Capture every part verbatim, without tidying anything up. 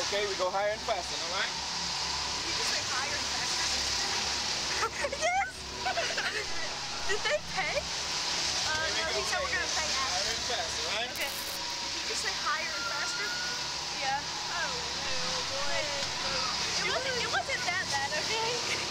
okay? We go higher and faster, all right? Did you say higher and faster? Yes! Did they pay? Uh, no, he said we're gonna pay after. Higher and faster, right? Okay. Did you just say higher and faster? Yeah. Oh, no, boy. It wasn't, it wasn't that bad, okay?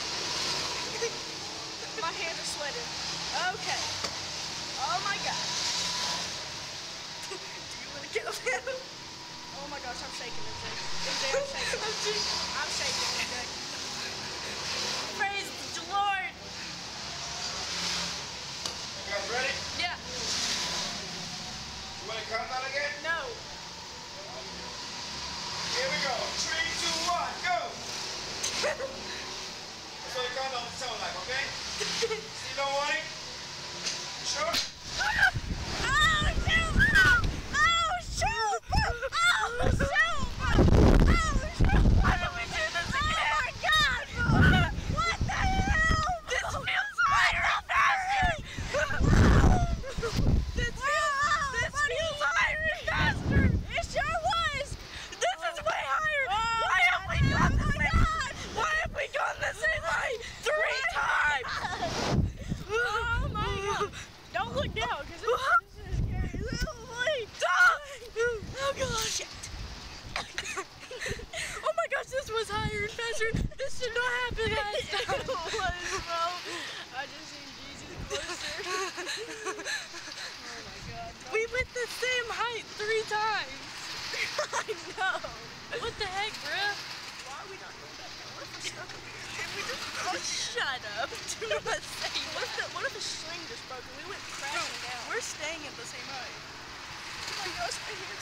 My hands are sweating. Okay. Oh my gosh. Do you want to get up there? Oh my gosh, I'm shaking, M J. M J, I'm shaking. I'm shaking, M J. Praise the Lord. You guys ready? Yeah. You want to count down again? No. Here we go. Three, two, one, go! That's what the countdown sound like, okay? Still don't want it? Sure? Oh, shoot! Oh, oh, shoot! Oh, shoot! Oh, shoot! Why did we do this again? Oh, my God! What the hell? This feels higher and faster! This feels, this feels higher and faster! It sure was! This is way higher! Why have we gone the same? Why have we gone the same way three times? Oh my God! Don't look down, because this, this is scary. Please, stop! Oh gosh! Oh my gosh, this was higher and faster. This should not happen, guys. It was, bro. I just seen Jesus closer. Oh my God. Bro. We went the same height three times. I know. What the heck, bruh? Why are we not going back down? What if we're stuck up here? Can we just... Oh, shut up. Do not say what if, the, what if the string just broke and we went crashing down? We're staying at the same height. Oh my gosh, I hear